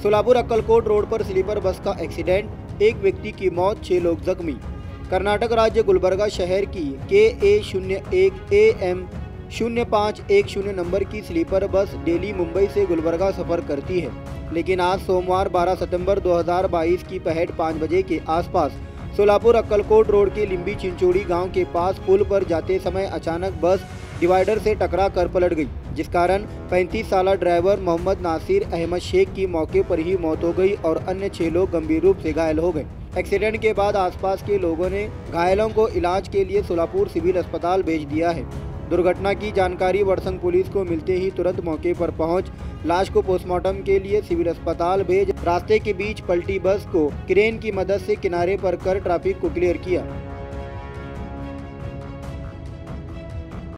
Solapur Akkalkot road पर sleeper bus का accident, एक व्यक्ति की मौत, 6 लोग जख्मी। कर्नाटक राज्य गुलबर्गा शहर की KA01 AM 0510 नंबर की स्लीपर बस डेली मुंबई से गुलबर्गा सफ़र करती है, लेकिन आज सोमवार 12 सितंबर 2022 की पहर 5 बजे के आसपास सोलापुर अक्कलकोट रोड के लिंबी चिंचोड़ी गांव के पास पुल पर जाते समय अचानक बस डिवाइडर से टकरा कर पलट गई, जिस कारण 35 साला ड्राइवर मोहम्मद नासिर अहमद शेख की मौके पर ही मौत हो गई और अन्य 6 लोग गंभीर रूप से घायल हो गए। एक्सीडेंट के बाद आसपास के लोगों ने घायलों को इलाज के लिए सोलापुर सिविल अस्पताल भेज दिया है। दुर्घटना की जानकारी वर्संग पुलिस को मिलते ही तुरंत मौके पर पहुंच लाश को पोस्टमार्टम के लिए सिविल अस्पताल भेज रास्ते के बीच पलटी बस को क्रेन की मदद से किनारे पर कर ट्रैफिक को क्लियर किया।